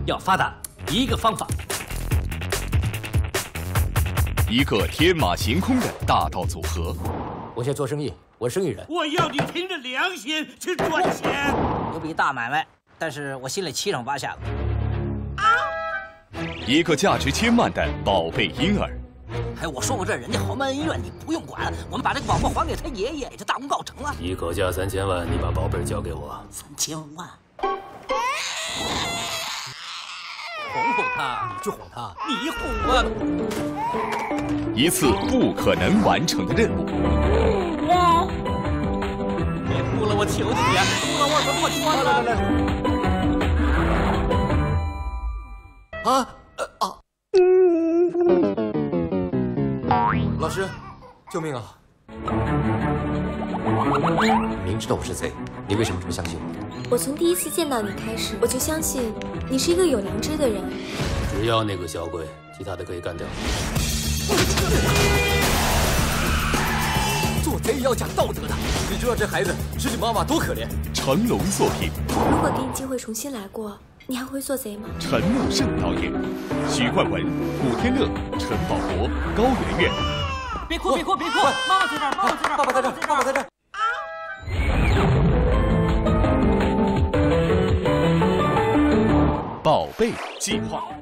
要发达，一个方法。 一个天马行空的大道组合。 我先做生意，我是生意人。 我要你凭着良心去赚钱。 有笔大买卖，但是我心里七上八下的。 一个价值1000万的宝贝婴儿。 哎，我说过这人家豪门恩怨你不用管，我们把这个宝宝还给他爷爷，这大功告成了。 一口价3000万，你把宝贝交给我。 3000万。 哄哄他，你去哄他， 你哄我。 一次不可能完成的任务。 别哭了，我求求你啊！哭了我怎么穿了？老师，救命啊！明知道我是贼，你为什么这么相信我？ 我从第一次见到你开始，我就相信你是一个有良知的人。 只要那个小鬼，其他的可以干掉。做贼也要讲道德的，你知道这孩子失去妈妈多可怜。 成龙作品。 如果给你机会重新来过，你还会做贼吗？ 陈木胜导演，徐冠文、古天乐、陈宝国、高圆圆。 别哭，别哭，别哭！妈妈在这儿，妈妈在这儿， 爸爸在这儿，爸爸在这儿。 宝贝计划。